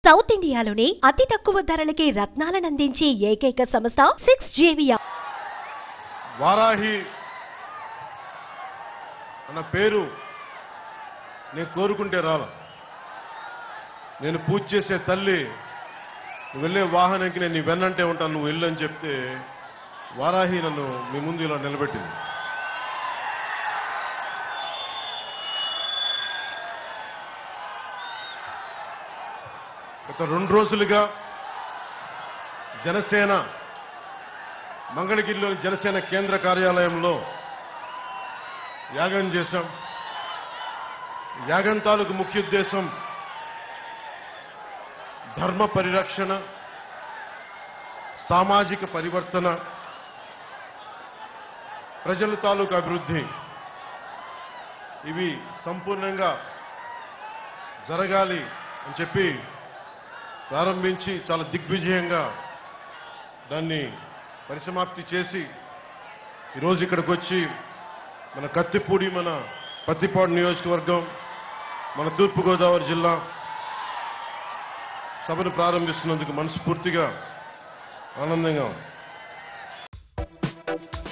South ఇండియాలోనే అతి తక్కువ ధరలకి రత్నాలను అందించే ఏకైక సంస్థ 6JVR. వారాహి అన్న పేరు నేను కోరుకుంటే రాలా. నేను పూజ చేసే తల్లి నువ్వు వెళ్ళే వాహనానికి నేను నీ వెన్నంటే ఉంటాను, నువ్వు వెళ్ళు అని చెప్తే వారాహి నన్ను మీ ముందు ఇలా నిలబెట్టింది. గత 2 రోజులుగా జనసేన మంగళగిరిలోని జనసేన కేంద్ర కార్యాలయంలో యాగం చేశాం. యాగం తాలూకు ముఖ్య ఉద్దేశం ధర్మ పరిరక్షణ, సామాజిక పరివర్తన, ప్రజల తాలూకు అభివృద్ధి ఇవి సంపూర్ణంగా జరగాలి అని చెప్పి ప్రారంభించి చాలా దిగ్విజయంగా దాన్ని పరిసమాప్తి చేసి ఈరోజు ఇక్కడికి వచ్చి మన కత్తిపూడి, మన పత్తిపాడు నియోజకవర్గం, మన తూర్పుగోదావరి జిల్లా సభను ప్రారంభిస్తున్నందుకు మనస్ఫూర్తిగా ఆనందంగా ఉంది.